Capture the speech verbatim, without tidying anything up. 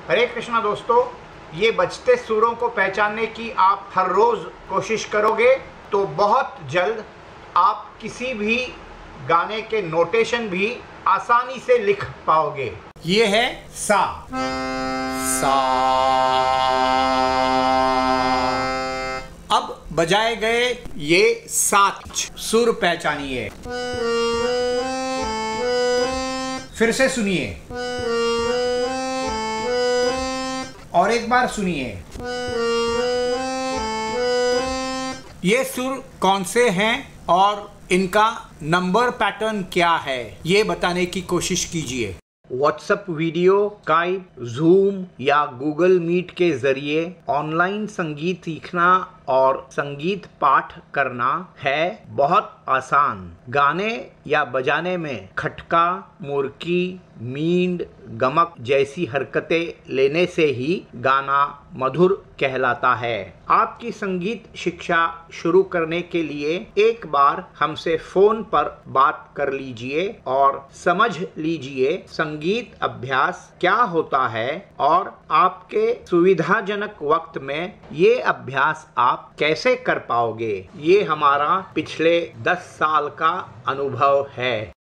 हरे कृष्णा दोस्तों, ये बजते सुरों को पहचानने की आप हर रोज़ कोशिश करोगे तो बहुत जल्द आप किसी भी गाने के नोटेशन भी आसानी से लिख पाओगे। ये है सा। सा। अब बजाए गए ये सात सुर पहचानिए। फिर से सुनिए और एक बार सुनिए। ये सुर कौन से हैं और इनका नंबर पैटर्न क्या है, ये बताने की कोशिश कीजिए। व्हाट्सएप वीडियो, स्काइप, जूम या गूगल मीट के जरिए ऑनलाइन संगीत सीखना और संगीत पाठ करना है बहुत आसान। गाने या बजाने में खटका, मुर्की, मींड, गमक जैसी हरकतें लेने से ही गाना मधुर कहलाता है। आपकी संगीत शिक्षा शुरू करने के लिए एक बार हमसे फोन पर बात कर लीजिए और समझ लीजिए संगीत अभ्यास क्या होता है और आपके सुविधाजनक वक्त में ये अभ्यास आप कैसे कर पाओगे। ये हमारा पिछले दस साल का अनुभव है।